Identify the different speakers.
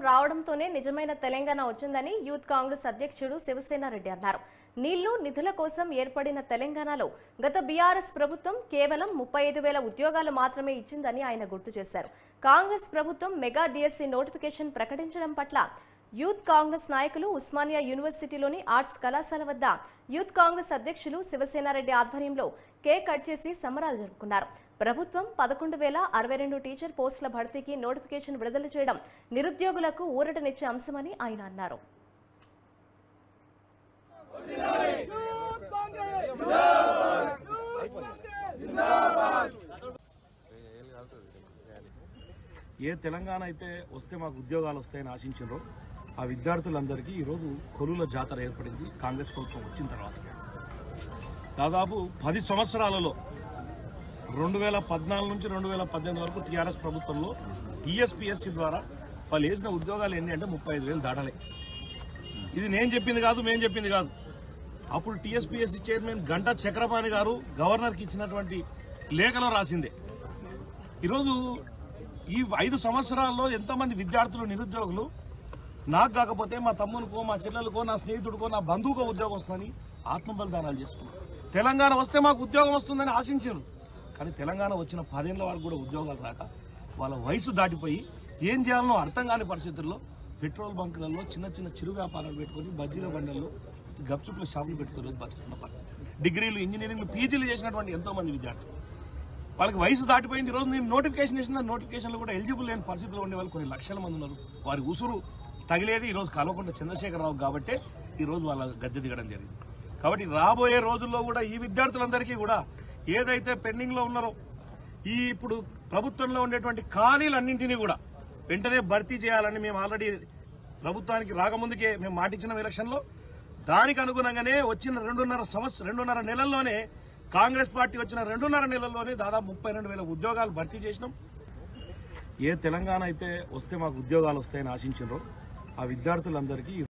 Speaker 1: రావడంతోనే నిజమైన తెలంగాణ వచ్చిందని యూత్ కాంగ్రెస్ అధ్యక్షుడు శివసేన రెడ్డి అన్నారు. నీళ్లు నిధుల కోసం ఏర్పడిన తెలంగాణలో గత బీఆర్ఎస్ ప్రభుత్వం కేవలం 35,000 ఉద్యోగాలు మాత్రమే ఇచ్చిందని ఆయన గుర్తు చేశారు. కాంగ్రెస్ ప్రభుత్వం మెగా డిఎస్సి నోటిఫికేషన్ ప్రకటించడం పట్ల యూత్ కాంగ్రెస్ నాయకులు ఉస్మానియా యూనివర్సిటీలోని ఆర్ట్స్ కళాశాల వద్ద యూత్ కాంగ్రెస్ అధ్యక్షులు శివసేనారెడ్డి ఆధ్వర్యంలో కేక్ కట్ చేసి సంబరాలు జరుపుకున్నారు. ప్రభుత్వం 11,062 టీచర్ పోస్టుల భర్తీకి నోటిఫికేషన్ విడుదల చేయడం నిరుద్యోగులకు ఊరటనిచ్చే అంశమని ఆయన అన్నారు.
Speaker 2: ఏ తెలంగాణ అయితే వస్తే మాకు ఉద్యోగాలు వస్తాయని ఆశించారో ఆ విద్యార్థులందరికీ ఈరోజు కొలువుల జాతర ఏర్పడింది. కాంగ్రెస్ ప్రభుత్వం వచ్చిన తర్వాత దాదాపు 10 సంవత్సరాలలో 2014 నుంచి 2018 వరకు టీఆర్ఎస్ ప్రభుత్వంలో టీఎస్పీఎస్సీ ద్వారా వాళ్ళు వేసిన ఉద్యోగాలు ఎన్ని అంటే 35,000 దాటలే. ఇది నేను చెప్పింది కాదు, మేము చెప్పింది కాదు. అప్పుడు టీఎస్పీఎస్సీ చైర్మన్ గంటా చక్రపాణి గారు గవర్నర్కి ఇచ్చినటువంటి లేఖలో రాసిందే. ఈరోజు ఈ 5 సంవత్సరాల్లో ఎంతమంది విద్యార్థులు నిరుద్యోగులు నాకు కాకపోతే మా తమ్మునికో, మా చెల్లెలకో, నా స్నేహితుడికో, నా బంధువుకో ఉద్యోగం వస్తుందని ఆత్మబలిదానాలు చేసుకున్నారు. తెలంగాణ వస్తే మాకు ఉద్యోగం వస్తుందని ఆశించారు. కానీ తెలంగాణ వచ్చిన 10 ఏళ్ల వరకు కూడా ఉద్యోగాలు రాక వాళ్ళ వయసు దాటిపోయి ఏం చేయాలనో అర్థం కాని పరిస్థితుల్లో పెట్రోల్ బంకులలో చిన్న చిన్న చిరు వ్యాపారాలు పెట్టుకుని బజ్జీల బండల్లో గప్చుప్ల షాపులు పెట్టుకుని బతుకుతున్న పరిస్థితి. డిగ్రీలు, ఇంజనీరింగ్లు, పీజీలు చేసినటువంటి ఎంతో మంది విద్యార్థులు వాళ్ళకి వయసు దాటిపోయింది. ఈరోజు నేను నోటిఫికేషన్ వేసిన నోటిఫికేషన్లో కూడా ఎలిజిబుల్ లేని పరిస్థితిలో ఉండే వాళ్ళు కొన్ని లక్షల మంది ఉన్నారు. వారి ఉసురు తగిలేది ఈరోజు కల్వకుంట్ల చంద్రశేఖరరావు కాబట్టే ఈరోజు వాళ్ళ గద్దె దిగడం జరిగింది. కాబట్టి రాబోయే రోజుల్లో కూడా ఈ విద్యార్థులందరికీ కూడా ఏదైతే పెండింగ్లో ఉన్నారో ఈ ఇప్పుడు ప్రభుత్వంలో ఉండేటువంటి ఖాళీలన్నింటినీ కూడా వెంటనే భర్తీ చేయాలని మేము ఆల్రెడీ ప్రభుత్వానికి రాకముందుకే మేము మాటిచ్చిన ఎలక్షన్లో దానికి అనుగుణంగానే వచ్చిన 2.5 నెలల్లోనే కాంగ్రెస్ పార్టీ వచ్చిన 2.5 నెలల్లోనే దాదాపు 32,000 ఉద్యోగాలు భర్తీ చేసినాం. ఏ తెలంగాణ అయితే వస్తే మాకు ఉద్యోగాలు వస్తాయని ఆశించారో ఆ విద్యార్థులందరికీ